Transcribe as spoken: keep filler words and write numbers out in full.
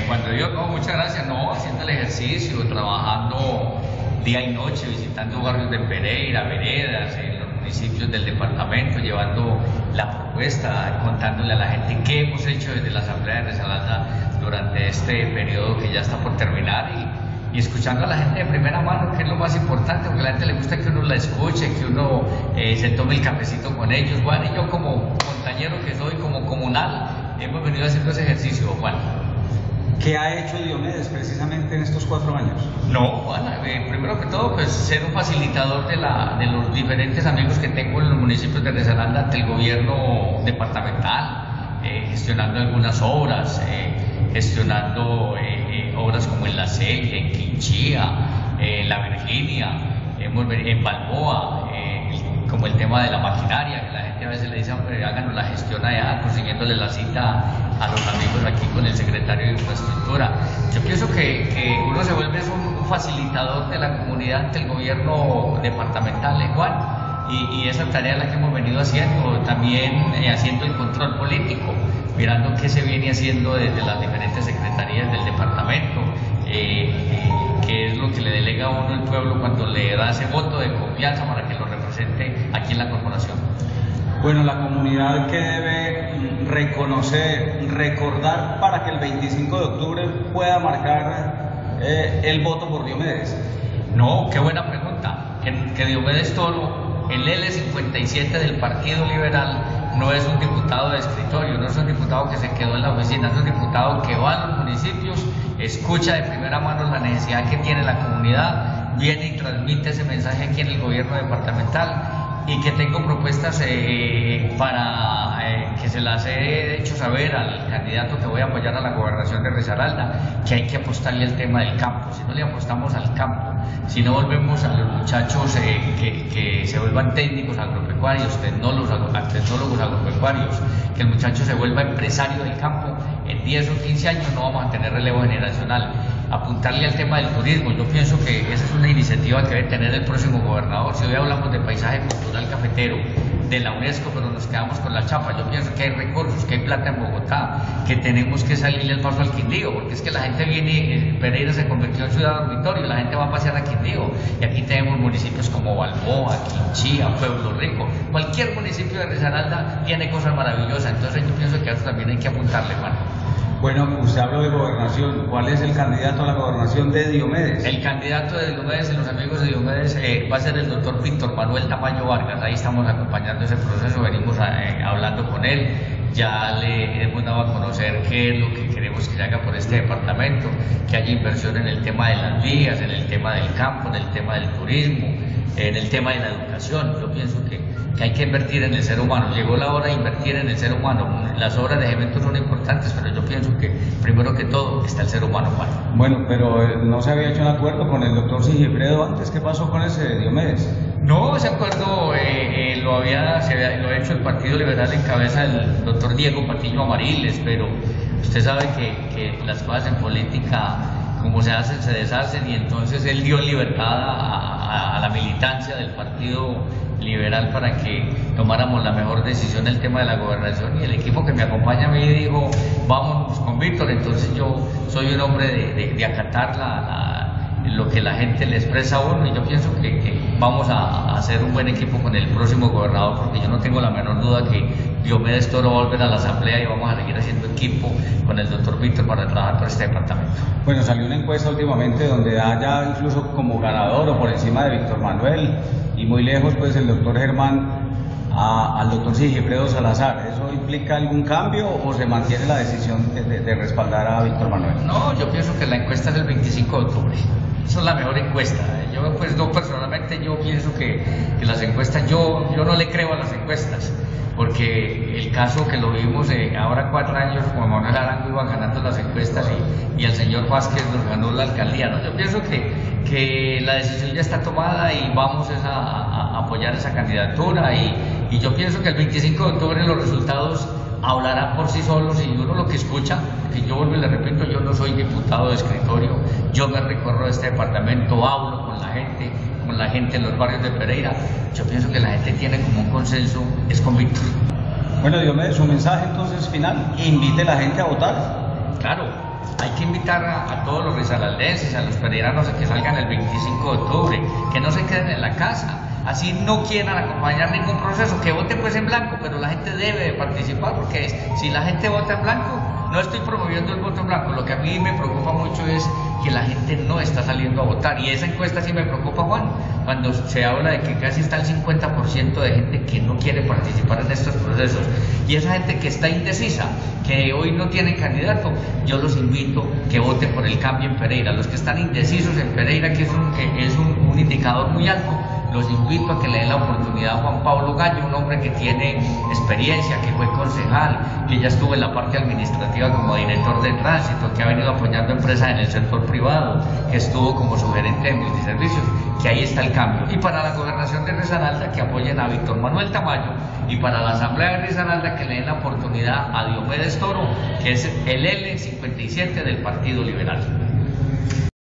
cuando digo, no, muchas gracias, no, haciendo el ejercicio, trabajando día y noche, visitando barrios de Pereira, veredas, en los municipios del departamento, llevando la propuesta, contándole a la gente qué hemos hecho desde la Asamblea de Risaralda durante este periodo que ya está por terminar y, y escuchando a la gente de primera mano, que es lo más importante, porque a la gente le gusta que uno la escuche, que uno eh, se tome el cafecito con ellos. Juan y yo, como montañero que soy, como comunal, hemos venido haciendo ese ejercicio, Juan. ¿Qué ha hecho Diomedes precisamente en estos cuatro años? No, Juan, eh, primero que todo, pues ser un facilitador de, la, de los diferentes amigos que tengo en los municipios de Risaralda ante el gobierno departamental, eh, gestionando algunas obras, eh, gestionando eh, eh, obras como en La Celia, en Quinchía, eh, en La Virginia, hemos, en Balboa, eh, como el tema de la maquinaria, que la gente a veces le dice, hombre, háganos la gestión allá, consiguiéndole la cita a los amigos aquí con el secretario de Infraestructura. Yo pienso que, que uno se vuelve un, un facilitador de la comunidad ante el gobierno departamental, ¿eh, Juan? Y, y esa tarea es la que hemos venido haciendo, también eh, haciendo el control político, mirando qué se viene haciendo desde las diferentes secretarías del departamento, eh, eh, qué es lo que le delega a uno el pueblo cuando le da ese voto de confianza para que lo represente aquí en la corporación. Bueno, la comunidad que debe reconocer, recordar para que el veinticinco de octubre pueda marcar eh, el voto por Diomedes. No, qué buena pregunta. Que, que Diomedes Toro, el L cincuenta y siete del Partido Liberal, no es un diputado de escritorio, no es un diputado que se quedó en la oficina, es un diputado que va a los municipios, escucha de primera mano la necesidad que tiene la comunidad, viene y transmite ese mensaje aquí en el gobierno departamental, y que tengo propuestas eh, para eh, que se las he hecho saber al candidato que voy a apoyar a la gobernación de Risaralda, que hay que apostarle al tema del campo. Si no le apostamos al campo, si no volvemos a los muchachos eh, que, que se vuelvan técnicos agropecuarios, tecnólogos, tecnólogos agropecuarios, que el muchacho se vuelva empresario del campo, en diez o quince años no vamos a tener relevo generacional. Apuntarle al tema del turismo, yo pienso que esa es una iniciativa que debe tener el próximo gobernador. Si hoy hablamos de paisaje cultural cafetero, de la UNESCO, pero nos quedamos con la chapa, yo pienso que hay recursos, que hay plata en Bogotá, que tenemos que salirle al paso al Quindío, porque es que la gente viene, Pereira se convirtió en ciudad dormitorio, la gente va a pasear a Quindío, y aquí tenemos municipios como Balboa, Quinchía, Pueblo Rico, cualquier municipio de Risaralda tiene cosas maravillosas, entonces yo pienso que a eso también hay que apuntarle, Juan. Bueno, usted habló de gobernación. ¿Cuál es el candidato a la gobernación de Diomedes? El candidato de Diomedes y los amigos de Diomedes eh, va a ser el doctor Víctor Manuel Tamayo Vargas. Ahí estamos acompañando ese proceso, venimos a, eh, hablando con él. Ya le hemos dado a conocer qué es lo que queremos que se haga por este departamento, que haya inversión en el tema de las vías, en el tema del campo, en el tema del turismo, en el tema de la educación. Yo pienso que, que hay que invertir en el ser humano. Llegó la hora de invertir en el ser humano. Las obras de cemento son importantes, pero yo pienso que primero que todo está el ser humano, Juan. Bueno, pero eh, no se había hecho un acuerdo con el doctor Sigifredo antes. ¿Qué pasó con ese Diomedes? No, ese acuerdo eh, eh, lo había, se había lo ha hecho el Partido Liberal en cabeza del doctor Diego Patiño Amariles, pero usted sabe que, que las cosas en política, como se hacen, se deshacen, y entonces él dio libertad a, a, a la militancia del Partido Liberal para que tomáramos la mejor decisión del tema de la gobernación, y el equipo que me acompaña a mí dijo, vámonos con Víctor. Entonces yo soy un hombre de, de, de acatar la, la lo que la gente le expresa a uno, y yo pienso que, que vamos a, a hacer un buen equipo con el próximo gobernador, porque yo no tengo la menor duda que Diomedes Toro va a volver a la asamblea y vamos a seguir haciendo equipo con el doctor Víctor para trabajar por este departamento. Bueno, salió una encuesta últimamente donde haya incluso como ganador o por encima de Víctor Manuel, y muy lejos pues el doctor Germán a, al doctor Sigifredo Salazar. ¿Eso implica algún cambio o se mantiene la decisión de, de, de respaldar a Víctor Manuel? No, yo pienso que la encuesta es el veinticinco de octubre. Esa es la mejor encuesta. Yo pues no, personalmente yo pienso que, que las encuestas, yo, yo no le creo a las encuestas, porque el caso que lo vimos eh, ahora cuatro años, Juan Manuel Arango iba ganando las encuestas y, y el señor Vázquez nos ganó la alcaldía, ¿no? Yo pienso que, que la decisión ya está tomada y vamos a, a, a apoyar esa candidatura, y, y yo pienso que el veinticinco de octubre los resultados hablarán por sí solos, y uno lo que escucha, que yo vuelvo y le repito, yo no soy diputado de escritorio, yo me recorro este departamento, hablo con la gente, con la gente en los barrios de Pereira, yo pienso que la gente tiene como un consenso, es con Víctor. Bueno, Diomedes, su mensaje entonces final, invite a la gente a votar. Claro. hay que invitar a, a todos los risaraldenses, a los pereiranos a que salgan el veinticinco de octubre, que no se queden en la casa. Así no quieran acompañar ningún proceso, que voten pues en blanco, pero la gente debe de participar, porque es, si la gente vota en blanco, no estoy promoviendo el voto en blanco, lo que a mí me preocupa mucho es que la gente no está saliendo a votar, y esa encuesta sí me preocupa, Juan, cuando se habla de que casi está el cincuenta por ciento de gente que no quiere participar en estos procesos, y esa gente que está indecisa, que hoy no tiene candidato, yo los invito que voten por el cambio en Pereira. Los que están indecisos en Pereira, que es un, que es un, un indicador muy alto, los invito a que le den la oportunidad a Juan Pablo Gallo, un hombre que tiene experiencia, que fue concejal, que ya estuvo en la parte administrativa como director de tránsito, que ha venido apoyando empresas en el sector privado, que estuvo como sugerente de multiservicios, que ahí está el cambio. Y para la gobernación de Risaralda, que apoyen a Víctor Manuel Tamayo, y para la asamblea de Risaralda, que le den la oportunidad a Diomedes Toro, que es el L cincuenta y siete del Partido Liberal.